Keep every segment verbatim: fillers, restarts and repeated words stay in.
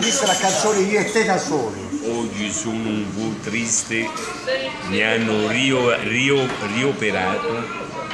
visto la canzone Io e te da soli? Oggi sono un po' triste, mi hanno rio, rio, rioperato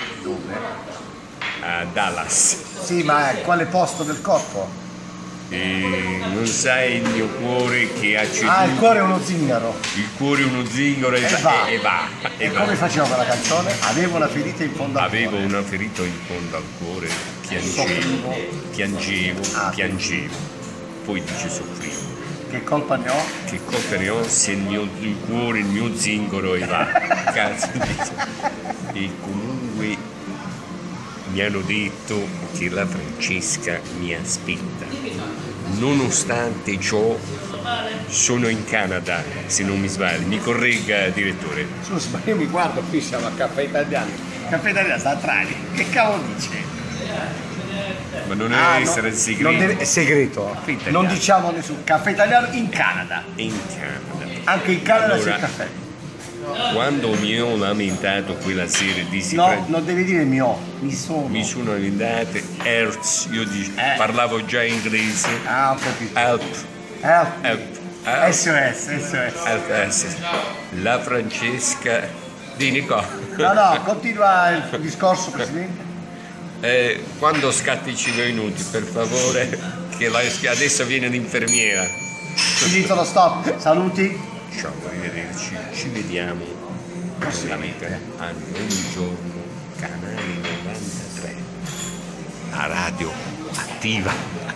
a Dallas. Sì, ma quale posto del corpo? E non sai il mio cuore che ha ceduto. Ah, il cuore è uno zingaro. Il cuore è uno zingaro e, E va. va. E, e va. E, E va. come faceva quella canzone? Avevo una ferita in fondo al Avevo cuore. una ferita in fondo al cuore, piangevo, Soffrivo. piangevo, Ah. piangevo. Poi dice soffrivo. Che colpa ne ho? Che colpa ne ho se il mio il cuore, il mio zingaro e va. Cazzo dice. E comunque mi hanno detto che la Francesca mi aspetta. Nonostante ciò sono in Canada, se non mi sbaglio. Mi corregga, direttore. Scusa, ma io mi guardo qui, siamo a Caffè Italiano. Caffè Italiano sta a Trani. Che cavolo dice? Ma non deve Ah, essere no, segreto. non deve- è segreto. Caffè Italiano. Non diciamo nessuno. Caffè Italiano in Canada. In Canada. Anche in Canada Allora, c'è il caffè. Quando mi ho lamentato quella sera di si No, pre- non devi dire mio. Mi sono. mi sono lamentato, Hertz, io dic- Eh. parlavo già inglese, Ah, ho capito. help, Help. help, help, S O S, S O S. help, help. La Francesca di Nicola. No, no, continua il discorso, Presidente. Eh, quando scatti cinque minuti, per favore, che la- che adesso viene l'infermiera. Finito lo stop. Saluti. Ciao, arrivederci, ci vediamo veramente ogni giorno, canale novantatré, la radio attiva.